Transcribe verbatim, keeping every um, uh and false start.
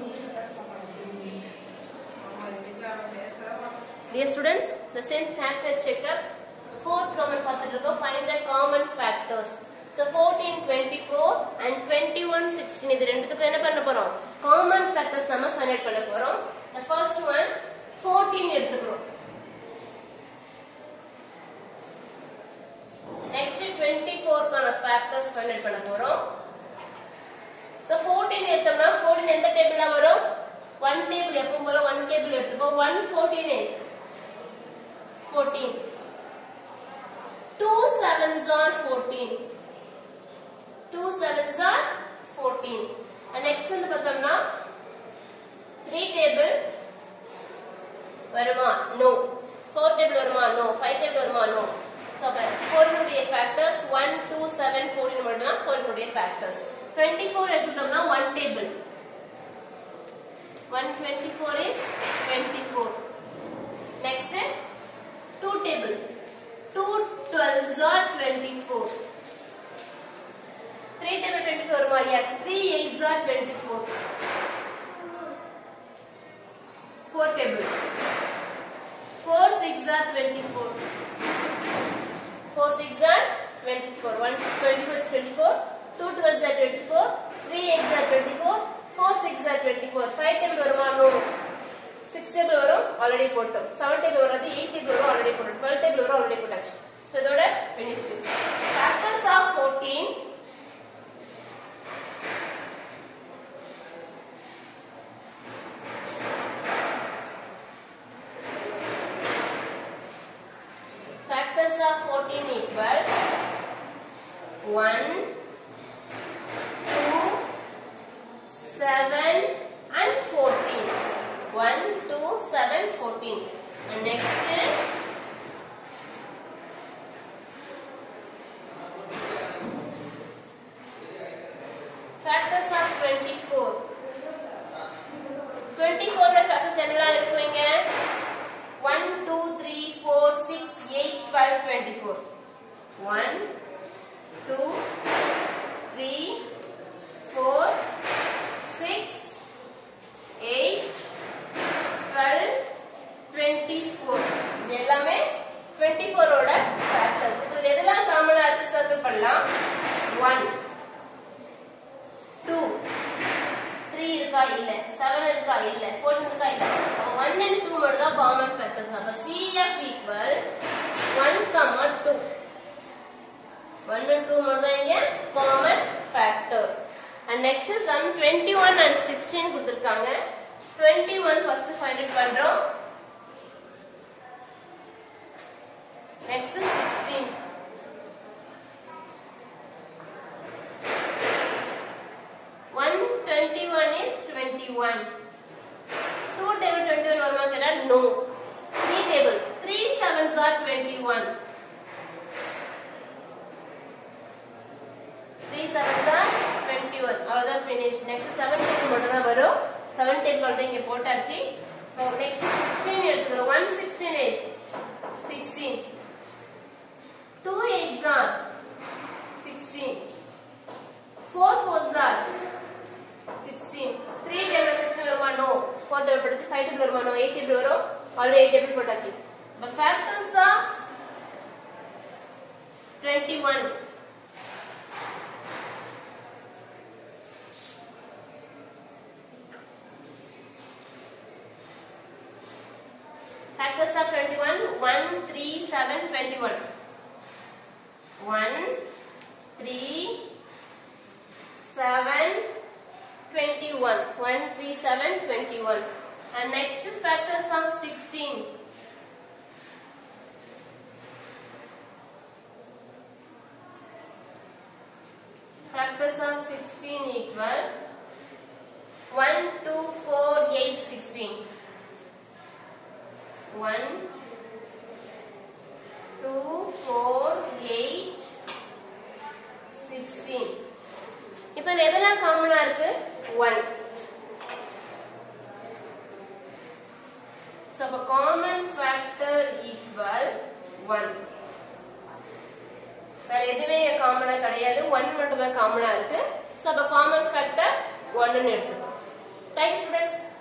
Dear students, the same chapter checkup. Fourth Roman pathirukku find the common factors. So fourteen, twenty-four and twenty-one, sixteen இது ரெண்டுத்துக்கும் என்ன பண்ண போறோம்? Common factors நம்ம find out பண்ண போறோம். The first one fourteen எடுத்துக்கிறோம். Next twenty-four கான factors find out பண்ண போறோம். So fourteen எடுத்தோம்னா fourteen எந்த டேபிள்ல வரும்? one table எப்பவும் போல one table எடுத்துப்போம். one fourteen is fourteen. two sevens are fourteen. two sevens are fourteen. And next வந்து பார்த்தோம்னா three table வருமா? No. four table வருமா? No. five table வருமா? No. So அப்ப four உடைய factors one, two, seven, fourteen மட்டும்தான் four உடைய factors. twenty-four எடுத்துட்டோம்னா one table. one twenty-four is twenty-four. Next two table. two twelves are twenty-four. three table twenty-four more. Yes, three eights are twenty-four. four table. four six are twenty-four. four six are twenty-four. one twenty-four is twenty-four. two twelves are twenty-four. three eights are twenty-four. four six are twenty-four. five table வருமா? No. six table வரும் already போட்டோம். seven table வராது. eight table வரும் already போட்டோம். twelve table வரும் already போட்டாச்சு. So இதோட finish. Factors of fourteen. Factors of fourteen equal one, two, seven and fourteen. one, two, seven, fourteen. And next factors of twenty-four. twenty-four factors என்னலாம் இருக்குங்க? one, two, three, four, six, eight, twelve, twenty-four. one, two, three, four, six, eight, twelve, twenty-four. இது எல்லாமே twenty-four ஓட factors. இது எதெல்லாம் காமனா இருக்கு circle பண்ணலாம். one, two, three இருக்கா இல்ல, seven இருக்கா இல்ல, fourteen இருக்கா இல்ல. அப்ப one and two மட்டும் தான் காமன் ஃபேக்டர்ஸ். அப்ப C F equal one, two. one and two மட்டும் தான் இங்க common factor. And next is sum twenty-one and sixteen கொடுத்திருக்காங்க. twenty-one first find it பண்றோம். Next is sixteen. one twenty-one is twenty-one. two table twenty-one வருமா கேட்டா no. three table three sevens are twenty-one. three sevens are twenty-one. அவ்வளவுதான் finish. Next seven table மட்டும் தான் வரும். seven table வந்து இங்க போட்டாச்சு. So next sixteen எடுத்துக்கிறோம். one sixteen is sixteen. two eights are sixteen. four fours are sixteen. three table section வருமா? No. four table போட்டாச்சு. five table வருமா? No. eight table வரும். already eight table போட்டாச்சு. But factors of twenty-one. Factors of twenty-one. one, three, seven, twenty-one. one, three, seven, twenty-one. one, three, seven, twenty-one. And next factors of sixteen. Factors of sixteen equal one, two, four, eight, sixteen. one, two, four, eight, sixteen. இப்ப எதெல்லாம் காமனா இருக்கு? one. So a common factor equal one. வேற எதுவுமே காமனா கிடையாது. one மட்டும் தான் காமனா இருக்கு. So a common factor one ன்னு எடுத்துக்கோ. Thanks students.